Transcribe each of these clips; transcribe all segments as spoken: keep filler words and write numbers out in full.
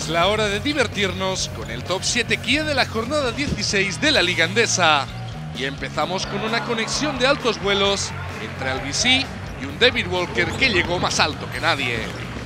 Es la hora de divertirnos con el top siete Kia de la jornada dieciséis de la Liga Endesa. Y empezamos con una conexión de altos vuelos entre Albisí y un David Walker que llegó más alto que nadie.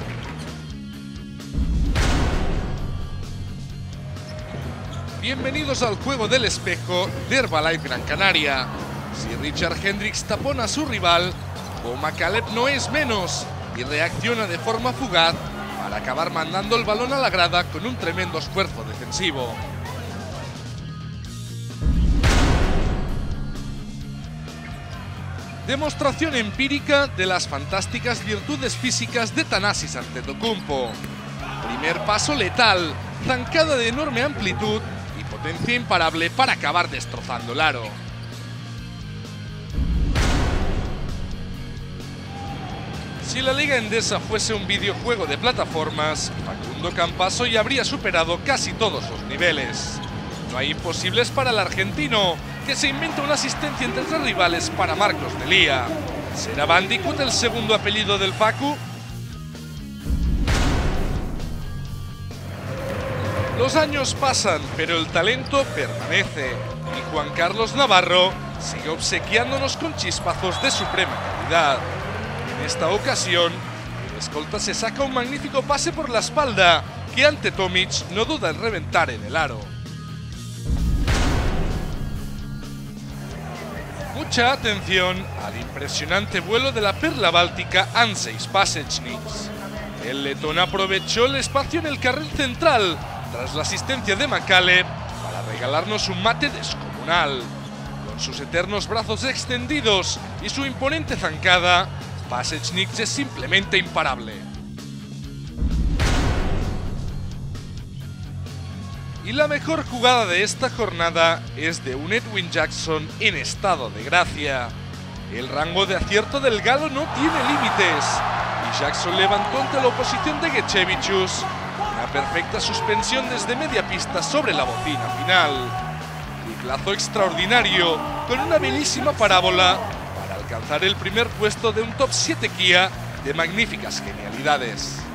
Bienvenidos al juego del espejo de Herbalife Gran Canaria. Si Richard Hendricks tapona a su rival, Bo McCaleb no es menos y reacciona de forma fugaz para acabar mandando el balón a la grada con un tremendo esfuerzo defensivo. Demostración empírica de las fantásticas virtudes físicas de Thanasis Antetokounmpo. Primer paso letal, zancada de enorme amplitud y potencia imparable para acabar destrozando el aro. Si la Liga Endesa fuese un videojuego de plataformas, Facundo Campaso ya habría superado casi todos los niveles. No hay imposibles para el argentino, que se inventa una asistencia entre tres rivales para Marcos Delia. ¿Será Bandicoot el segundo apellido del Facu? Los años pasan, pero el talento permanece. Y Juan Carlos Navarro sigue obsequiándonos con chispazos de suprema calidad. En esta ocasión, el escolta se saca un magnífico pase por la espalda, que ante Tomic no duda en reventar en el aro. Mucha atención al impresionante vuelo de la perla báltica Andrzej Pasechnik. El letón aprovechó el espacio en el carril central, tras la asistencia de McCaleb, para regalarnos un mate descomunal. Con sus eternos brazos extendidos y su imponente zancada, Pasechnik es simplemente imparable. Y la mejor jugada de esta jornada es de un Edwin Jackson en estado de gracia. El rango de acierto del galo no tiene límites, y Jackson levantó ante la oposición de Gechevicius una perfecta suspensión desde media pista sobre la bocina final. Triplazo extraordinario, con una bellísima parábola, para alcanzar el primer puesto de un top siete Kia de magníficas genialidades.